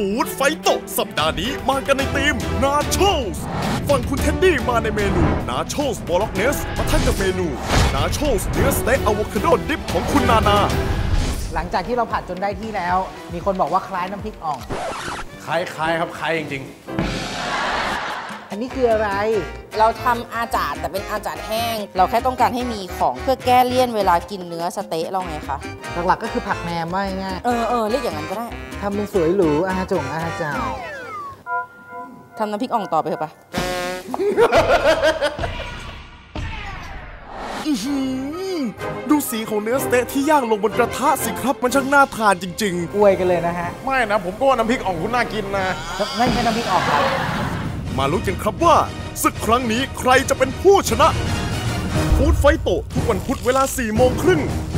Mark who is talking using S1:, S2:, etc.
S1: ฟู้ดไฟโตะสัปดาห์นี้มากันในทีมนาโชสฝั่งคุณเท็ดดี้มาในเมนูนาโชสบอล็อกเนสมาทันกับเมนูนาโชสเนื้อสเต็กอะโวคาโดดิปของคุณนา
S2: หลังจากที่เราผัดจนได้ที่แล้วมีคนบอกว่าคล้ายน้ำพริกอ่อง
S3: คล้ายครับคล้ายจริง
S2: อันนี้คืออะไร
S4: เราทำอาจารย์แต่เป็นอาจารย์แห้งเราแค่ต้องการให้มีของเพื่อแก้เลี่ยนเวลากินเนื้อสเต๊ะเราไงคะ
S2: หลักๆก็คือผักแหนมว่าง่าย
S4: เรียกอย่างนั้นก็ได้
S2: ทำเป็นสวยหรูอาจารย์
S4: ทำน้ำพริกอ่องต่อไปเถอะปะ
S1: ดูสีของเนื้อสเต๊ะที่ย่างลงบนกระทะสิครับมันช่างน่าทานจริง
S2: ๆอวยกันเลยนะฮะ
S3: ไม่นะผมก็ว่าน้ำพริกอ่องคุณน่ากินนะ
S2: ไม่ใช่น้ำพริกอ่องครับ
S1: มาลุ้นกันครับว่าศึกครั้งนี้ใครจะเป็นผู้ชนะฟู้ดไฟโตะทุกวันพุธเวลา 4 โมงครึ่ง